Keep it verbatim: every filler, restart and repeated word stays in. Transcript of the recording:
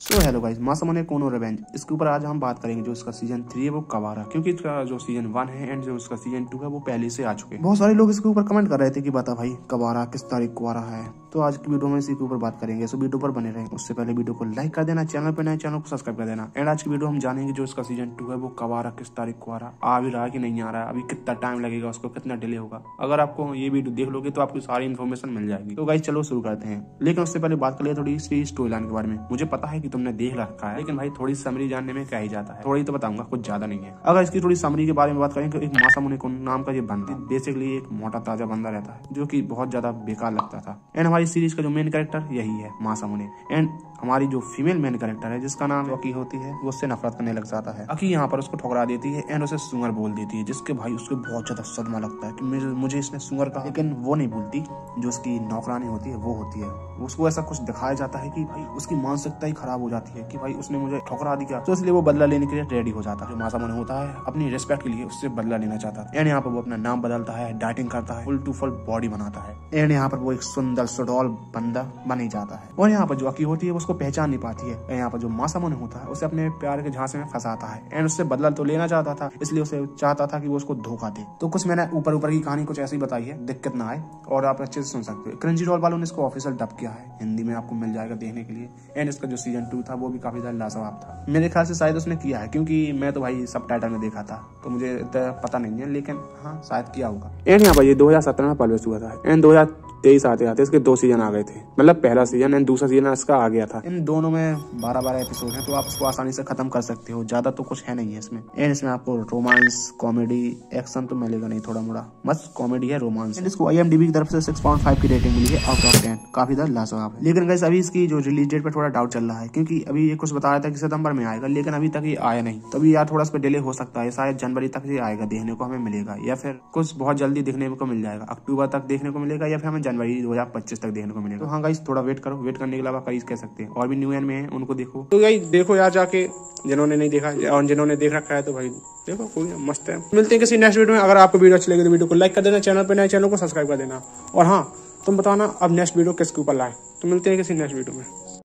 So hello guys, मासामुने कोनो revenge, इसके ऊपर आज हम बात करेंगे। जो इसका सीजन थ्री है वो कब आ रहा है, क्योंकि इसका जो सीजन वन है एंड जो इसका सीजन टू है वो पहले से आ चुके हैं। बहुत सारे लोग इसके ऊपर कमेंट कर रहे थे कि बता भाई कब आ रहा, किस तारीख को आ रहा है। तो आज की वीडियो में इसी के ऊपर बात करेंगे, सो वीडियो पर बने रहें। उससे पहले वीडियो को लाइक कर देना, चैनल पर नए चैनल को सब्सक्राइब कर देना। एंड आज की वीडियो हम जानेंगे जो इसका सीजन टू है वो कब आ रहा, किस तारीख को आ रहा, आ भी रहा कि नहीं आ रहा है, अभी कितना टाइम लगेगा, उसको कितना डिले होगा। अगर आपको ये वीडियो देख लोगे तो आपको सारी इन्फॉर्मेशन मिल जाएगी। तो गाइस चलो शुरू करते हैं, लेकिन उससे पहले बात कर लिया थोड़ी सी स्टोरी लाइन के बारे में। मुझे पता है कि तुमने देख रखा है, लेकिन भाई थोड़ी समरी जानने में क्या ही जाता है, थोड़ी तो बताऊंगा, कुछ ज्यादा नहीं है। अगर इसकी थोड़ी समरी के बारे में बात करें तो एक मासामुने कोनो नाम का ये बंदा बेसिकली एक मोटा ताजा बंदा रहता है जो कि बहुत ज्यादा बेकार लगता था। एंड हमारी सीरीज का जो मेन कैरेक्टर यही है मासामुने। एंड हमारी जो फीमेल मेन कैरेक्टर है जिसका नाम अकी होती है वो उससे नफरत करने लग जाता है। अकी यहाँ पर उसको ठुकरा देती है एंड उसे सुअर बोल देती है, जिसके भाई उसको बहुत ज्यादा सदमा लगता है कि मुझे, मुझे इसने सुअर कहा। लेकिन वो नहीं बोलती, जो उसकी नौकरानी होती है वो होती है। उसको ऐसा कुछ दिखाया जाता है कि भाई उसकी मानसिकता ही खराब हो जाती है कि भाई उसने मुझे ठुकरा दिया, तो इसलिए वो बदला लेने के लिए रेडी हो जाता है। जो मासामुने होता है अपनी रिस्पेक्ट के लिए उससे बदला लेना चाहता है। एंड यहाँ पर वो अपना नाम बदलता है, डाइटिंग करता है, फुल टू फुल बॉडी बनाता है। एंड यहाँ पर वो एक सुंदर सुडौल बंदा बन ही जाता है। और यहाँ पर जो अकी होती है वो उसको पहचान नहीं पाती है। यहाँ पर जो मासामुने होता है उसे अपने प्यार के झांसे में फंसाता है एंड उससे बदला तो लेना चाहता था, इसलिए उसे चाहता था कि वो उसको धोखा दे। तो कुछ मैंने ऊपर ऊपर की कहानी कुछ ऐसी बताई है, दिक्कत ना आए और आप अच्छे से सुन सकते हो। क्रंचीरोल वालों ने इसको ऑफिशियल डब किया है, हिंदी में आपको मिल जाएगा देखने के लिए। एंड इसका जो सीजन टू था वो भी काफी ज्यादा लाजवाब था। मेरे ख्याल से शायद उसने किया है, क्योंकि मैं तो भाई सब टाइटल में देखा था तो मुझे पता नहीं है, लेकिन हाँ शायद किया होगा। एंड यहाँ पर ये दो हजार सत्रह में पब्लिश हुआ था एंड दो हजार तेईस आते आते इसके दो सीजन आ गए थे। मतलब पहला सीजन एंड दूसरा सीजन इसका आ गया था। इन दोनों में बारह बारह एपिसोड हैं, तो आप इसको आसानी से खत्म कर सकते हो, ज्यादा तो कुछ है नहीं है इसमें। एंड इसमें आपको रोमांस, कॉमेडी, एक्शन तो मिलेगा नहीं, थोड़ा मोड़ा बस कॉमेडी है, रोमांस। एंड इसको आई एम डी बी की तरफ से सिक्स पॉइंट फाइव की रेटिंग मिली है आउट ऑफ टेन, काफी ज्यादा लाजवाब है। लेकिन गाइस अभी इसकी जो रिलीज डेट पर थोड़ा डाउट चल रहा है, क्योंकि अभी ये कुछ बताया था कि सितंबर में आएगा, लेकिन अभी तक ये आया नहीं। तो अभी यार थोड़ा इस पर डिले हो सकता है, शायद जनवरी तक ये आएगा, देखने को हमें मिलेगा, या फिर कुछ बहुत जल्दी देखने को मिल जाएगा, अक्टूबर तक देखने को मिलेगा, या फिर हमें जनवरी दो हजार पच्चीस तक देखने को मिलेगा। तो हाँ गाइस थोड़ा वेट करो, वेट करने के अलावा कई कह सकते हैं। और भी न्यू ईयर में है उनको देखो, तो गाइस देखो यार जाके, जिन्होंने नहीं देखा और जिन्होंने देख रखा है तो भाई देखो, कोई मस्त है। मिलते हैं किसी नेक्स्ट वीडियो में। अगर आपको वीडियो अच्छी लगे तो वीडियो को लाइक कर देना, चैनल पे नए चैनल को सब्सक्राइब कर देना। और हाँ तुम बताना अब नेक्स्ट वीडियो किसके ऊपर लाए, तो मिलते हैं किसी नेक्स्ट वीडियो में।